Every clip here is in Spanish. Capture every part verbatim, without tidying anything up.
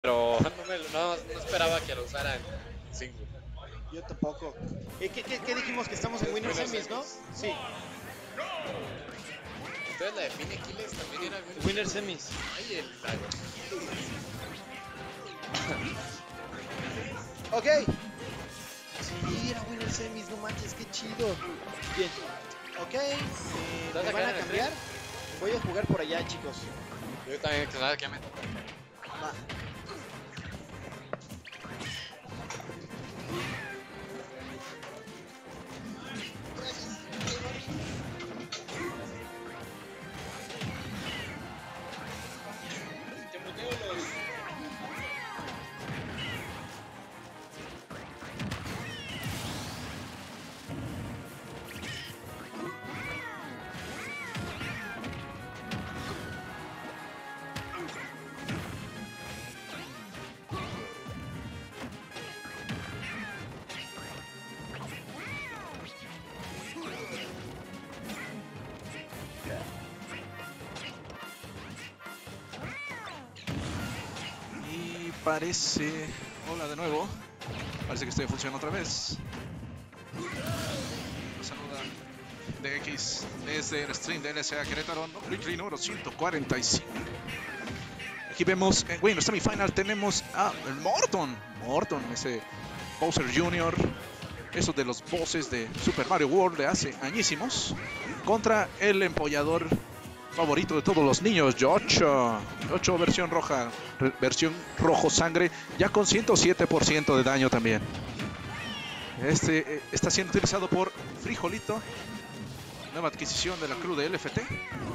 pero no, me, no, no esperaba que lo usara en single. Yo tampoco. Eh, ¿qué, qué, qué dijimos? Que estamos en Es Winner Winner Semis, ¿no? Semis. Sí, Entonces la de Finn Aquiles también era Winner, Winner Semis. Semis. Ay, el Ok. Sí, era Winner Semis, no manches, qué chido. Bien. Ok, eh, ¿Te vas ¿me a van quedar a en el cambiar? Voy a jugar por allá, chicos. Yo también, que nada, que me toca. Va. Y parece... Hola de nuevo. Parece que estoy funcionando otra vez. Nos saluda D X desde el stream de L S A Querétaro, Weekly número ciento cuarenta y cinco. Aquí vemos, en bueno, semifinal tenemos a Morton. Morton, ese Bowser junior Esos de los bosses de Super Mario World de hace añísimos. Contra el empollador favorito de todos los niños, Yocho. Yocho versión roja, versión rojo sangre, ya con ciento siete por ciento de daño también. Este eh, está siendo utilizado por Frijolito, nueva adquisición de la crew de L F T.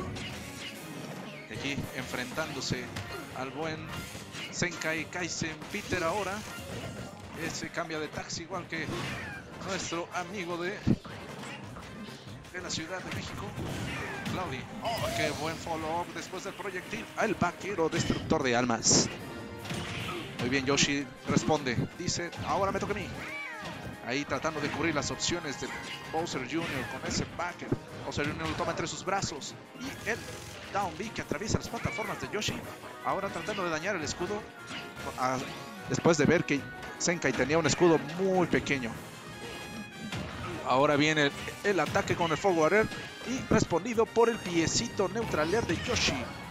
Aquí enfrentándose al buen Zenkai Kaisen Peter ahora. Ese cambia de taxi igual que nuestro amigo de, de la Ciudad de México, Claudi. Oh, qué buen follow-up después del proyectil al vaquero destructor de almas. Muy bien, Yoshi responde. Dice, ahora me toca a mí. Ahí tratando de cubrir las opciones de Bowser junior con ese backer. Bowser junior lo toma entre sus brazos. Y el down B que atraviesa las plataformas de Yoshi. Ahora tratando de dañar el escudo. A, después de ver que Zenkai tenía un escudo muy pequeño. Ahora viene el, el ataque con el Forward Air. Y respondido por el piecito neutral air de Yoshi.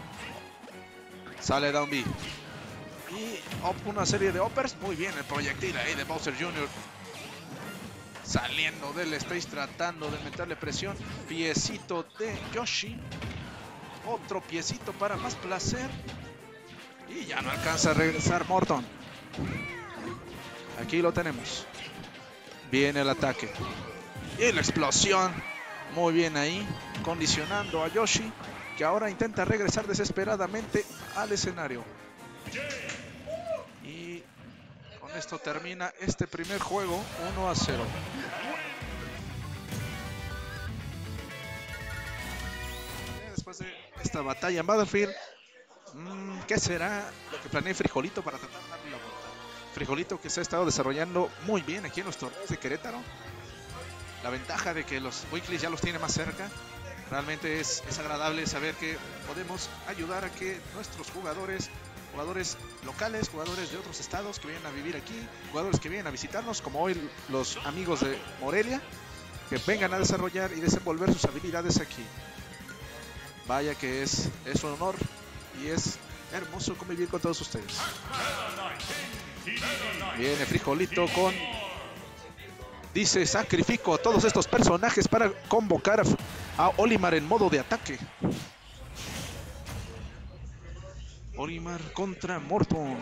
Sale down B. Y una serie de uppers. Muy bien el proyectil ahí de Bowser junior Saliendo del stage, tratando de meterle presión. Piecito de Yoshi. Otro piecito para más placer. Y ya no alcanza a regresar Morton. Aquí lo tenemos. Viene el ataque. Y la explosión. Muy bien ahí. Condicionando a Yoshi, que ahora intenta regresar desesperadamente al escenario. Y con esto termina este primer juego uno a cero. Después de esta batalla en Battlefield, mmm, ¿qué será lo que planea Frijolito para tratar de darle la vuelta? Frijolito que se ha estado desarrollando muy bien aquí en los torneos de Querétaro. La ventaja de que los weeklies ya los tiene más cerca. Realmente es, es agradable saber que podemos ayudar a que nuestros jugadores, jugadores locales, jugadores de otros estados que vienen a vivir aquí, jugadores que vienen a visitarnos, como hoy los amigos de Morelia, que vengan a desarrollar y desenvolver sus habilidades aquí. Vaya que es, es un honor y es hermoso convivir con todos ustedes. Viene Frijolito con... Dice, sacrifico a todos estos personajes para convocar a, a Olimar en modo de ataque. Olimar contra Morton.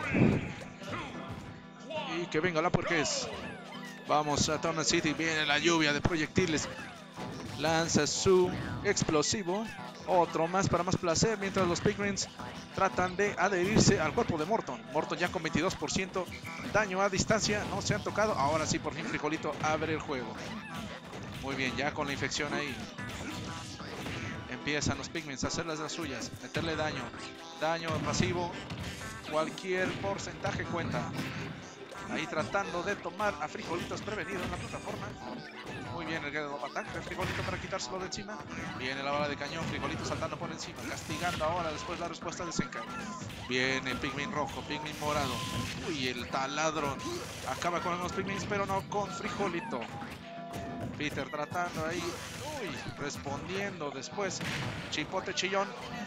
Y que venga la porqués. Vamos a Town City. Viene la lluvia de proyectiles. Lanza su explosivo. Otro más para más placer. Mientras los Pigrins tratan de adherirse al cuerpo de Morton. Morton ya con veintidós por ciento. Daño a distancia. No se han tocado. Ahora sí, por fin Frijolito abre el juego. Muy bien, ya con la infección ahí. Empiezan los Pigments a hacer las, las suyas. Meterle daño. Daño pasivo. Cualquier porcentaje cuenta. Ahí tratando de tomar a Frijolitos prevenido en la plataforma. Muy bien el Get Up Attack de Frijolito para quitárselo de encima. Viene la bala de cañón, Frijolito saltando por encima, castigando ahora después la respuesta de Zenkai. Viene Pikmin rojo, Pikmin morado. Uy, el taladro acaba con los Pikmins, pero no con Frijolito. Peter tratando ahí, uy, respondiendo después. Chipote chillón.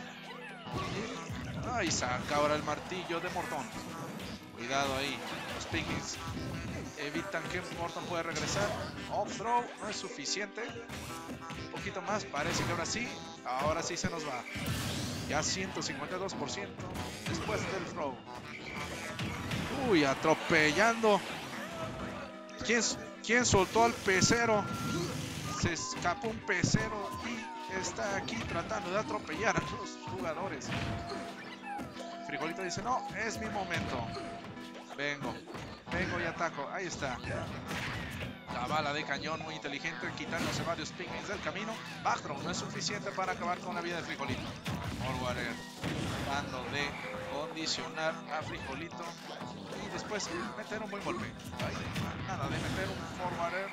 Ahí saca ahora el martillo de Morton. Cuidado ahí, los Pikmins evitan que Morton pueda regresar. Off-throw, no es suficiente. Un poquito más, parece que ahora sí. Ahora sí se nos va. Ya ciento cincuenta y dos por ciento después del throw. Uy, atropellando. ¿Quién, quién soltó al pecero? Se escapó un pecero y está aquí tratando de atropellar a los jugadores. Frijolito dice, no, es mi momento. Vengo, vengo y ataco. Ahí está. La bala de cañón muy inteligente, quitándose varios Pikmins del camino. Backthrow no es suficiente para acabar con la vida de Frijolito. Forward Air, tratando de condicionar a Frijolito y después meter un buen golpe. Ahí, nada de meter un Forward Air.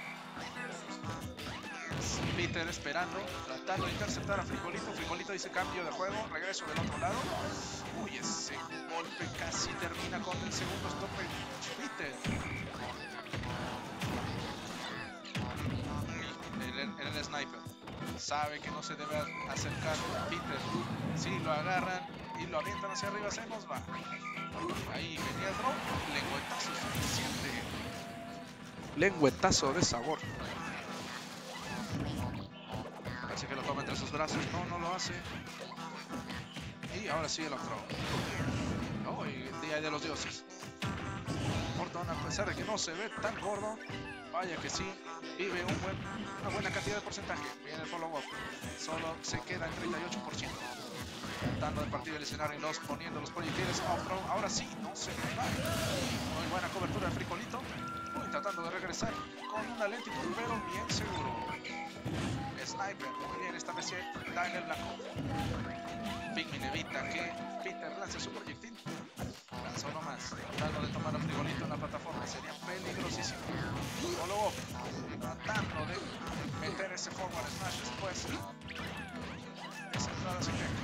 Peter esperando, tratando de interceptar a Frijolito. Frijolito dice cambio de juego, regreso del otro lado. Uy, ese golpe casi termina con el segundo stop de Peter. El, el, el sniper sabe que no se debe acercar a Peter. Si lo agarran y lo avientan hacia arriba, se nos va. Ahí venía el drop, lengüetazo suficiente. Lengüetazo de sabor. Parece que lo toma entre sus brazos. No, no lo hace. Y ahora sí el off-throw. Oh, y el día de los dioses. Morton, a pesar de que no se ve tan gordo, vaya que sí, vive un buen, una buena cantidad de porcentaje. Viene el follow-up. Solo se queda en treinta y ocho por ciento. Tratando de partir el escenario y los poniendo los proyectiles off-throw. Ahora sí, no se le va. Muy buena cobertura de Frijolito. Uy, tratando de regresar con una lentitud, pero bien seguro. Sniper, muy bien, esta vez da en el blanco. Pikmin evita que Peter lance su proyectil. Lanza uno más, tratando de tomar a Frijolito en la plataforma. Sería peligrosísimo. Follow up, tratando de meter ese forward smash después. Esa entrada sin deck.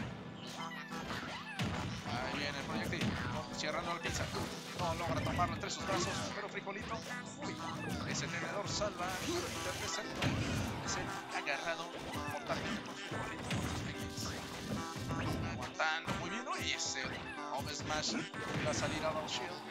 Ahí viene el proyectil, cerrando la pinza. No logra tomarlo entre sus brazos, pero Frijolito, uy, ese tenedor salva del descenso. Es el agarrado mortalmente por Frijolito. Aguantando muy bien, y ese home smash va a salir a Out Shield.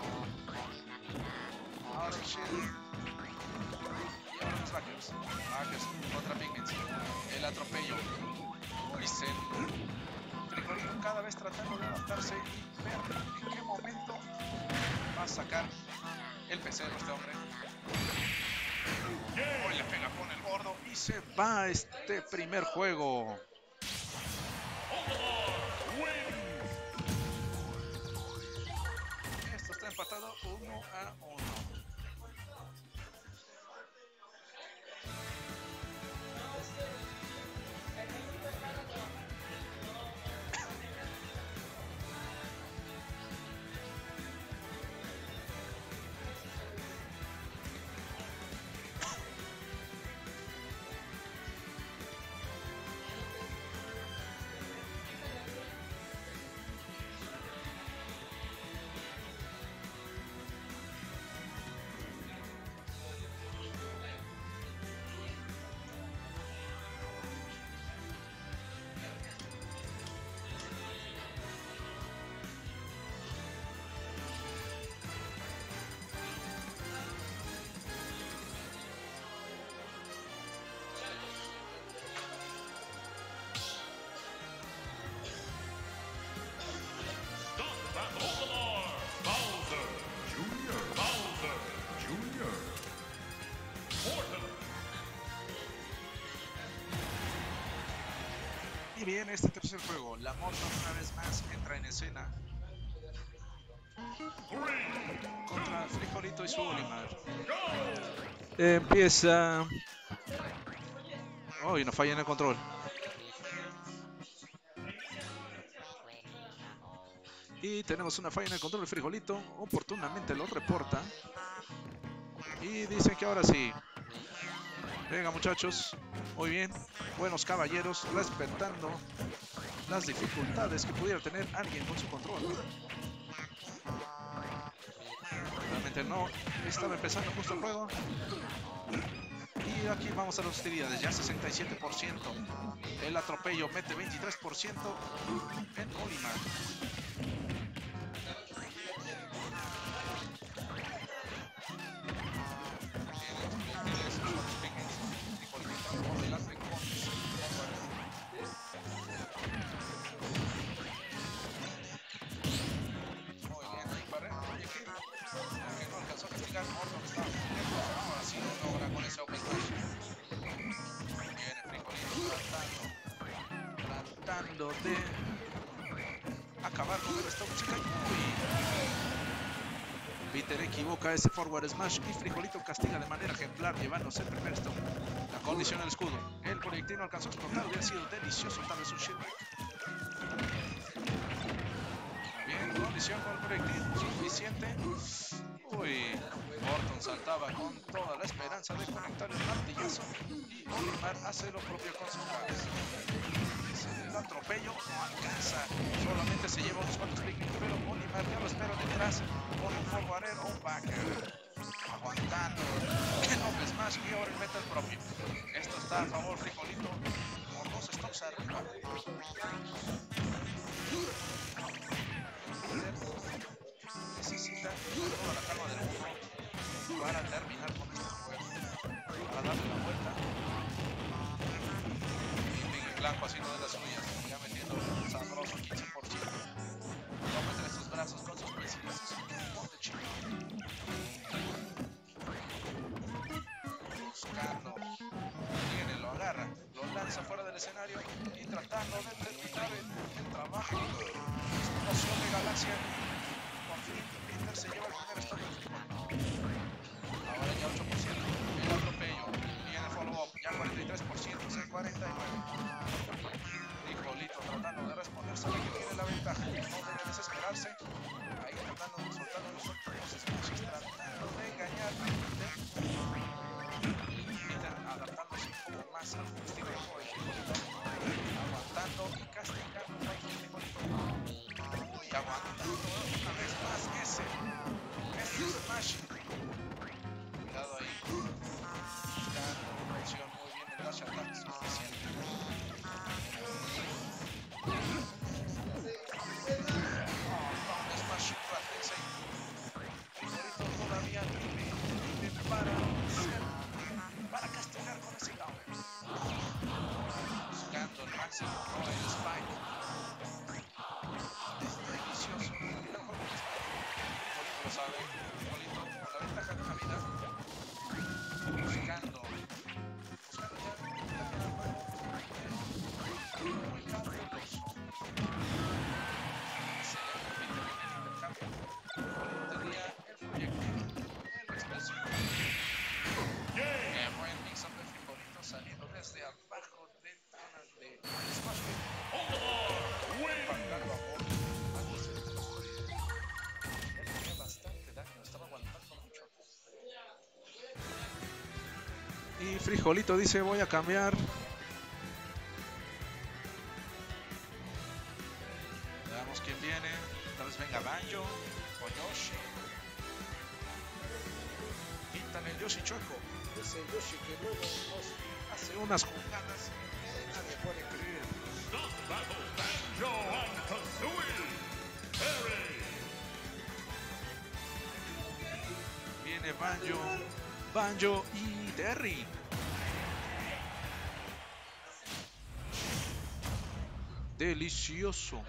Out of Shield. Y ahora los Backers. Backers contra Pikmins. El atropello. Uy, se... Frijolito cada vez tratando de adaptarse y ver en qué momento va a sacar el pecero este hombre. Hoy le pega con el gordo y se va este primer juego. Esto está empatado uno a uno. Y bien, este tercer juego, la Morton una vez más entra en escena contra Frijolito y su Olimar. Empieza... Oh, y no falla en el control. Y Y tenemos una falla en el control de Frijolito. Oportunamente lo reporta. Y dicen que ahora sí. Venga, muchachos. Muy bien. Buenos caballeros. Respetando las dificultades que pudiera tener alguien con su control. Realmente no estaba empezando justo el juego. Y aquí vamos a las hostilidades. Ya sesenta y siete por ciento. El atropello mete veintitrés por ciento en Olimar. De acabar con el stop chica. Peter equivoca ese forward smash y Frijolito castiga de manera ejemplar llevándose el primer stop. La colisión al escudo. El proyectil no alcanzó a explotar. Hubiera sido delicioso tal vez un shieldback. Bien, colisión con el proyectil suficiente. Uy, Orton saltaba con toda la esperanza de conectar el martillazo y Olimar hace lo propio con su cabeza. El atropello no alcanza, solamente se lleva unos cuantos picnic, pero Olimar ya lo espero detrás con un forward o un backer. Aguantando el doble smash y ahora el metal propio. Esto está a favor Frijolito por dos stops arriba. Necesita toda la calma del mundo para terminar con este juego, para darle la vuelta. Blanco haciendo de las suyas, ya metiendo un sabroso quince por ciento. Va a meter estos brazos con sus principios. Ponte chico. Buscando. Viene, lo agarra, lo lanza fuera del escenario y tratando de terminar el, el trabajo. Explosión de galaxia. Por fin, Peter se lleva el primer stop del fútbol. Ahora ya ocho por ciento. El atropello. Viene follow-up. Ya cuarenta y tres por ciento. cuarenta y nueve. Frijolito tratando de responder, sabe que tiene la ventaja, no debe desesperarse. Ahí tratando de soltar los últimos smashes, tratando de engañar. Peter adaptándose un poco más al estilo de juego de Frijolito, aguantando y castigando a Frijolito. Y aguantando una vez más ese, ese smash. Cuidado ahí. Buscando presión muy bien el dash attack suficiente. Todavía vive, vive para hacer, para castigar con ese down. Buscando el máximo con el spike. Es delicioso. El juego de spike. Frijolito lo sabe. Frijolito con la ventaja de una vida. Buscando. Buscando ya. Muy cabuloso. Saliendo desde abajo de zonas de smash. Impactando a Ball antes de los él tenía bastante daño, estaba aguantando mucho. Y Frijolito dice: voy a cambiar. Veamos quién viene. Tal vez venga Banjo o Yoshi. Quitan el Yoshi chueco. Ese Yoshi que luego nos hace unas jugadas que nadie puede creer. Viene Banjo, Banjo y Terry. Delicioso.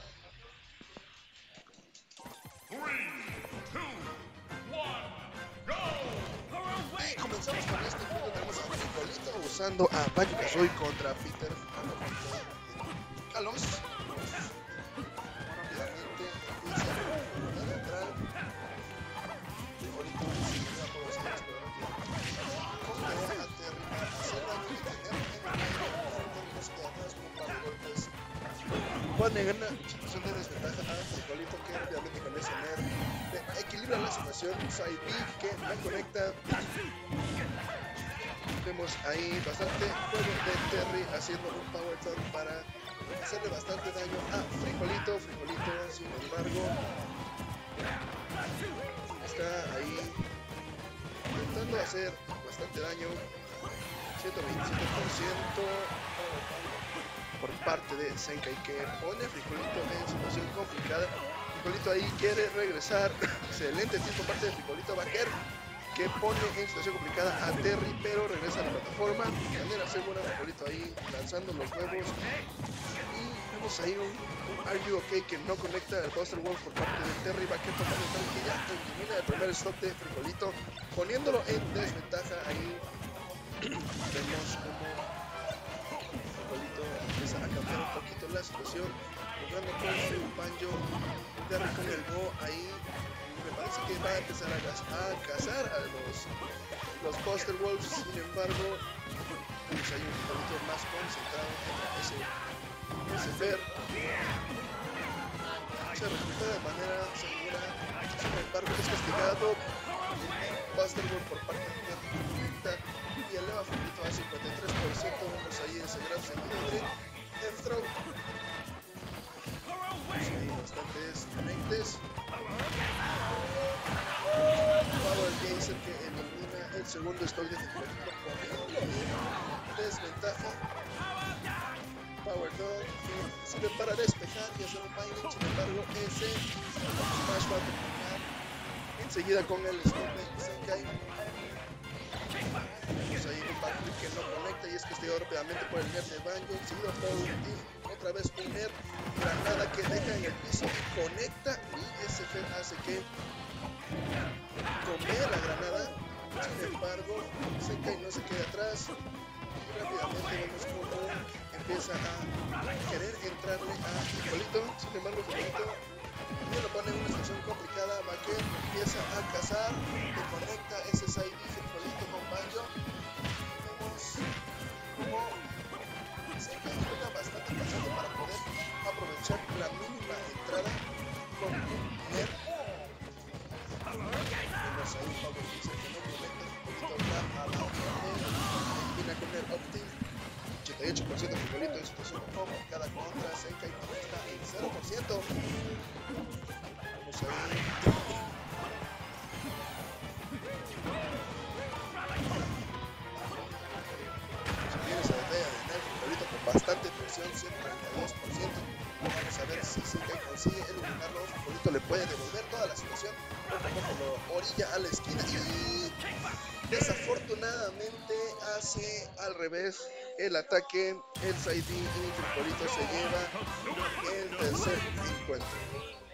Y comenzamos con este punto. Tenemos a Frijolito usando a Banjo-Kazooie contra Peter Kalos. Rápidamente empieza a entrar. Frijolito se queda por los años, pero no tiene. Contra a Terry para hacer daño y tener en el aire. Terry no se queda atrás con un par de golpes. Pone gana situación de desventaja a Frijolito. Frijolito que rápidamente con ese nerf equilibra la situación. Side B que no conecta. Vemos ahí bastante juego de Terry haciendo un power turn para hacerle bastante daño a Frijolito. Frijolito, sin embargo, está ahí intentando hacer bastante daño. ciento veintisiete por ciento por parte de Zenkai, que pone a Frijolito en situación complicada. Frijolito ahí quiere regresar. Excelente tiro por parte de Frijolito Baker, que pone en situación complicada a Terry, pero regresa a la plataforma de manera segura. Frijolito ahí lanzando los huevos. Y vemos ahí un, un Are You OK que no conecta el Buster Wolf por parte de Terry. Baker tomando el que ya elimina el primer stop de Frijolito, poniéndolo en desventaja. Ahí vemos como Frijolito empieza a cambiar un poquito la situación, jugando con su Banjo. Terry con el Go ahí. Me parece que va a empezar a, a cazar a los, los Buster Wolves. Sin embargo, pues hay un poquito más concentrado en ese, ese Fer. Se recluta de manera segura. Sin embargo, es castigado Buster Wolf por parte de Frijolito y eleva a Frijolito a cincuenta y tres por ciento. Vemos ahí ese gran sentido de Death Throw. Hay bastantes conectes. Power Geyser que elimina el segundo stock de Frijolito, poniéndolo en desventaja. Power Dog que sirve para despejar y hacer un binding. Sin embargo, ese Smash va a terminar enseguida con el stock de Zenkai. Vemos ahí un backflip que no conecta y es castigado rápidamente por el nerf de Banjo. Seguido por y otra vez un nerf. Granada que deja en el piso y conecta, y ese Fer hace que convea la granada. Sin embargo, Zenkai no se queda atrás y rápidamente vemos como empieza a querer entrarle a Frijolito. Sin embargo, Frijolito lo pone en una situación complicada. Baker empieza a cazar, que conecta ese side B Frijolito con Banjo. Vemos como Zenkai juega bastante pasado para poder aprovechar la mínima entrada con un nerf. Vemos ahí un Power Geyser que no conecta. Frijolito va a la otra vez, elimina con el Opti. ochenta y ocho por ciento Frijolito en situación complicada contra Zenkai, que está en cero por ciento. Vamos ahí. Si tienes esa batalla de nerf, Frijolito con bastante presión, ciento treinta y dos por ciento. Vamos a ver si Zenkai consigue eliminarlo. Frijolito le puede devolver toda la situación. Poco a poco lo orilla a la esquina y desafortunadamente hace al revés el ataque. El side B y Frijolito se lleva el tercer encuentro.